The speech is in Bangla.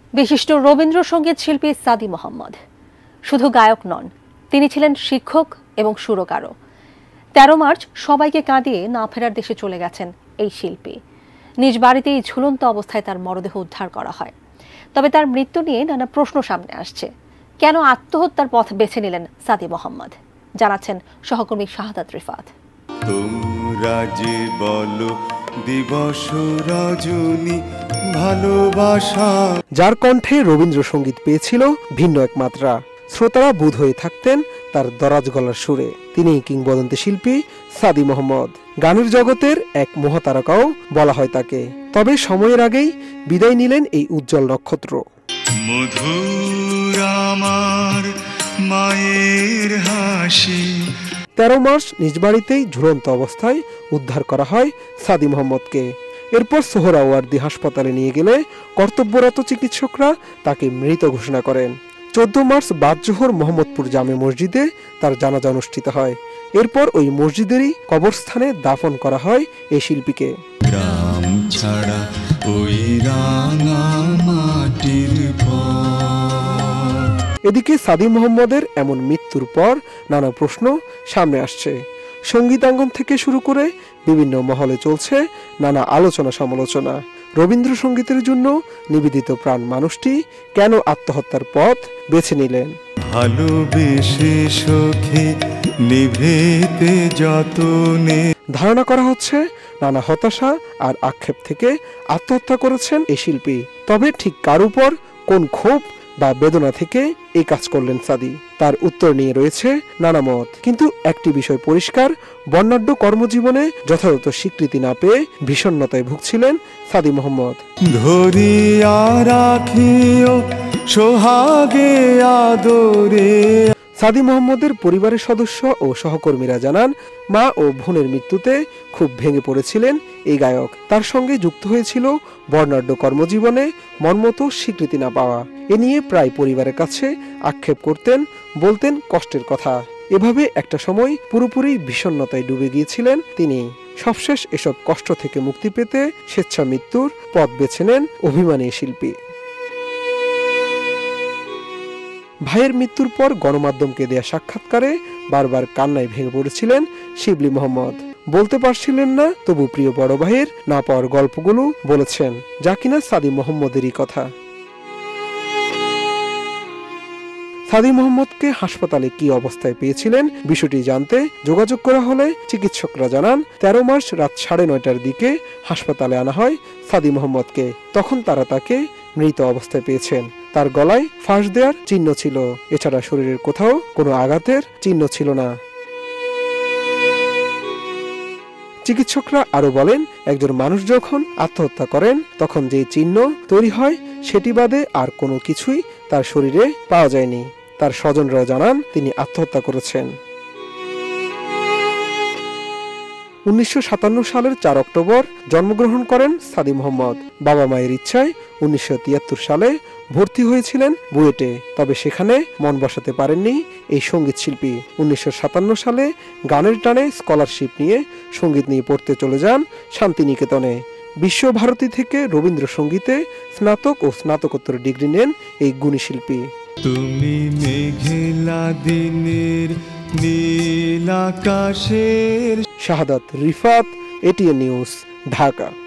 বিশিষ্ট রবীন্দ্রসঙ্গীত শিল্পী সাদি মোহাম্মদ শুধু গায়ক নন, তিনি ছিলেন শিক্ষক এবং সুরকারও। ১৩ মার্চ সবাইকে কাঁদিয়ে না ফেরার দেশে চলে গেছেন এই শিল্পী। নিজ বাড়িতেই ঝুলন্ত অবস্থায় তার মরদেহ উদ্ধার করা হয়। তবে তার মৃত্যু নিয়ে নানা প্রশ্ন সামনে আসছে। কেন আত্মহত্যার পথ বেছে নিলেন সাদি মোহাম্মদ, জানাচ্ছেন সহকর্মী শাহাদাত রিফাত। তোমরা যে বলো দিবস রজনী ভালোবাসা, যার কণ্ঠে রবীন্দ্রসঙ্গীত পেয়েছিল ভিন্ন এক মাত্রা। শ্রোতারা বুঁদ হয়ে থাকতেন তার দরাজ গলার সুরে। তিনি কিংবদন্তি শিল্পী সাদি মোহাম্মদ, গানের জগতের এক মহাতারকাও বলা হয় তাকে। তবে সময়ের আগেই বিদায় নিলেন এই উজ্জ্বল নক্ষত্র। মধুর আমার মায়ের হাসি। ১৩ মার্চ নিজ বাড়িতেই ঝুলন্ত অবস্থায় উদ্ধার করা হয় সাদি মোহাম্মদকে। এরপর সোহরাওয়ার্দী হাসপাতালে নিয়ে গেলে কর্তব্যরত চিকিৎসকরা তাকে মৃত ঘোষণা করেন। ১৪ মার্চ বাদ জোহর মোহাম্মদপুর জামে মসজিদে তার জানাজা অনুষ্ঠিত হয়। এরপর ওই মসজিদেরই কবরস্থানে দাফন করা হয় এই শিল্পীকে। গ্রাম ছাড়া ওই রাঙা মাটির পর। এদিকে সাদি মোহাম্মদের এমন মৃত্যুর পর নানা প্রশ্ন সামনে আসছে। সঙ্গীতাঙ্গন থেকে শুরু করে বিভিন্ন মহলে চলছে নানা আলোচনা সমালোচনা। রবীন্দ্রসঙ্গীতের জন্য নিবেদিত প্রাণ মানুষটি কেন আত্মহত্যার পথ বেছে নিলেন? ভালোবেসে সখী নিভেতে যতনে। ধারণা করা হচ্ছে নানা হতাশা আর আক্ষেপ থেকে আত্মহত্যা করেছেন এই শিল্পী। তবে ঠিক কার উপর, কোন ক্ষোভ বা বেদনা থেকে এই কাজ করলেন সাদি, তার উত্তর নিয়ে রয়েছে নানা মত। কিন্তু একটি বিষয় পরিষ্কার, বর্ণাঢ্য কর্মজীবনে যথাযথ স্বীকৃতি না পেয়ে বিষণ্ণতায় ভুগছিলেন সাদি মোহাম্মদ। ধরিয়া রাখিও সোহাগে আদরে। সাদি মোহাম্মদের পরিবারের সদস্য ও সহকর্মীরা জানান, মা ও বোনের মৃত্যুতে খুব ভেঙে পড়েছিলেন এই গায়ক। তার সঙ্গে যুক্ত হয়েছিল বর্ণাঢ্য কর্মজীবনে মনমতো স্বীকৃতি না পাওয়া। এ নিয়ে প্রায় পরিবারের কাছে আক্ষেপ করতেন, বলতেন কষ্টের কথা। এভাবে একটা সময় পুরোপুরি বিষণ্ণতায় ডুবে গিয়েছিলেন তিনি। সবশেষ এসব কষ্ট থেকে মুক্তি পেতে স্বেচ্ছা মৃত্যুর পথ বেছে নেন অভিমানী শিল্পী। ভাইয়ের মৃত্যুর পর গণমাধ্যমকে দেয়া সাক্ষাৎকারে বারবার কান্নায় ভেঙে পড়েছিলেন শিবলী মোহাম্মদ। বলতে পারছিলেন না, তবু প্রিয় বড় ভাইয়ের না পাওয়ার গল্পগুলো বলেছেন, যা কিনা সাদি মোহাম্মদেরই কথা। সাদি মোহাম্মদকে হাসপাতালে কি অবস্থায় পেয়েছিলেন বিষয়টি জানতে যোগাযোগ করা হলে চিকিৎসকরা জানান, ১৩ মার্চ রাত ৯:৩০টার দিকে হাসপাতালে আনা হয় সাদি মোহাম্মদকে। তখন তারা তাকে মৃত অবস্থায় পেয়েছেন। তার গলায় ফাঁস দেওয়ার চিহ্ন ছিল, এছাড়া শরীরের কোথাও কোনো আঘাতের চিহ্ন ছিল না। চিকিৎসকরা আরো বলেন, একজন মানুষ যখন আত্মহত্যা করেন তখন যে চিহ্ন তৈরি হয় সেটি বাদে আর কোনো কিছুই তার শরীরে পাওয়া যায়নি। তার স্বজনরাও জানান তিনি আত্মহত্যা করেছেন। ১৯৫৭ সালের ৪ অক্টোবর জন্মগ্রহণ করেন সাদি মোহাম্মদ। বাবা মায়ের ইচ্ছায় ১৯৭৩ সালে ভর্তি হয়েছিলেন বুয়েটে। তবে সেখানে মন বসাতে পারেননি এই সঙ্গীত শিল্পী। ১৯৫৭ সালে গানের টানে স্কলারশিপ নিয়ে সঙ্গীত নিয়ে পড়তে চলে যান শান্তিনিকেতনে। বিশ্বভারতী থেকে রবীন্দ্রসঙ্গীতে স্নাতক ও স্নাতকোত্তর ডিগ্রি নেন এই গুণী শিল্পী। তুমি মেঘলা দিনের নীল আকাশের। Shahadat Rifat, ATN News, Dhaka.